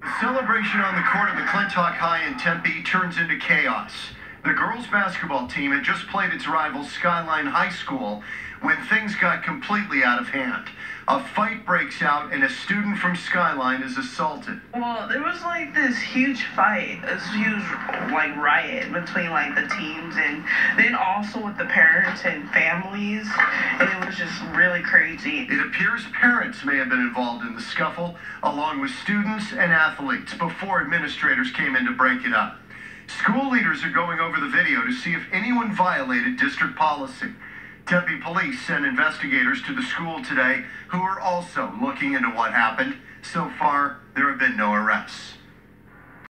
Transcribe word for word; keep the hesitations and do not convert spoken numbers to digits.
The celebration on the court of McClintock High in Tempe turns into chaos. The girls' basketball team had just played its rival Skyline High School when things got completely out of hand. A fight breaks out and a student from Skyline is assaulted. Well, there was like this huge fight, this huge like riot between like the teams and then also with the parents and families, and it was just really crazy. It appears parents may have been involved in the scuffle along with students and athletes before administrators came in to break it up. School leaders are going over the video to see if anyone violated district policy. Tempe police sent investigators to the school today who are also looking into what happened. So far, there have been no arrests.